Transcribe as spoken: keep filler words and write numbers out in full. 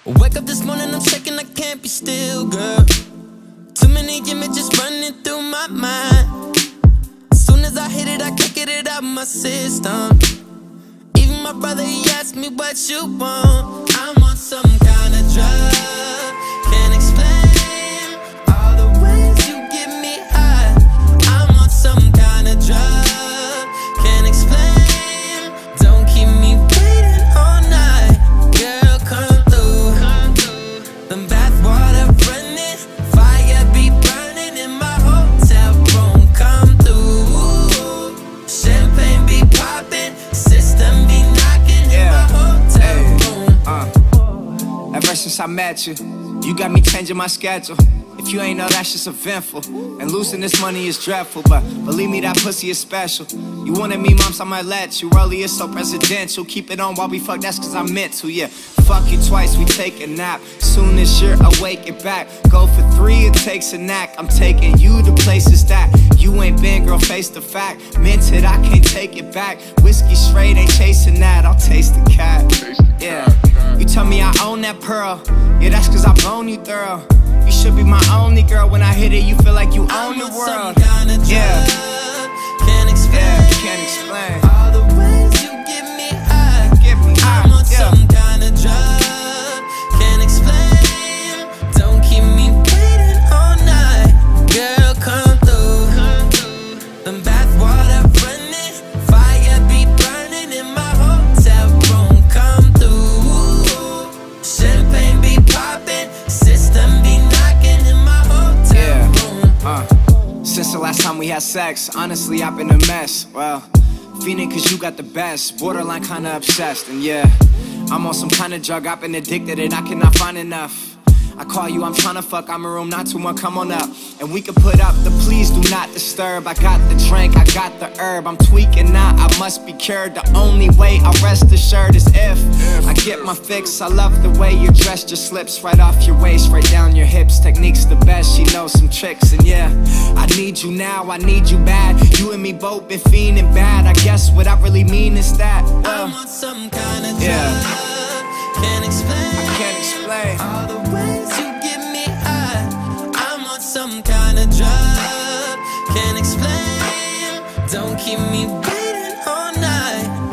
Wake up this morning, I'm shaking, I can't be still, girl. Too many images running through my mind. As soon as I hit it, I can't get it out of my system. Even my brother, he asked me what you want. I'm on some kind of drug. Can't explain all the ways you get me high. I'm on some kind of drug. Can't explain. Don't keep me waiting all night. Girl, come through. The bathwater running, fire be burning in my hotel room. Come through. Champagne be popping, system be knocking in my hotel room. Uh, ever since I met you, you got me changing my schedule. If you ain't know, that shit's eventful. And losing this money is dreadful, but believe me, that pussy is special. You wanted me, mom, so I might let you. Early is so presidential. Keep it on while we fuck, that's cause I meant to, yeah. Fuck you twice, we take a nap. Soon as you're awake and back. Go for three, it takes a knack. I'm taking you to places that you ain't been, girl, face the fact. Meant it, I can't take it back. Whiskey straight, ain't chasing that. I'll taste the cat, yeah. You tell me I own that pearl. Yeah, that's cause I blown you thorough. You should be my only girl. When I hit it, you feel like you own the world. Yeah, can't explain. Yeah, can't explain all the ways you get me high. Get me high. I'm on Yeah. some kind of drug. Can't explain. Don't keep me waiting all night. Girl, come through. The bathwater running, fire be burning in my hotel room. Come through. Champagne be popping, system be knocking in my hotel Yeah. room. Uh, since the last time we had sex, honestly, I've been a mess. Well, feeling cause you got the best, borderline kinda obsessed. And yeah, I'm on some kind of drug, I've been addicted and I cannot find enough. I call you, I'm tryna fuck, I'm in room nine two one, come on up. And we can put up the please do not disturb. I got the drink, I got the herb, I'm tweaking now, I must be cured. The only way I rest assured is if I get my fix. I love the way you're dressed, your slips right off your waist, right down your hips. Technique's the best, she knows some tricks. And yeah, I need you now, I need you bad. You and me both been fiending bad. I guess what I really mean is that uh, I'm on some kind of drug. Yeah. Can't explain. I can't explain all the ways you get me high. I'm on some kind of drug. Can't explain. Don't keep me waiting all night.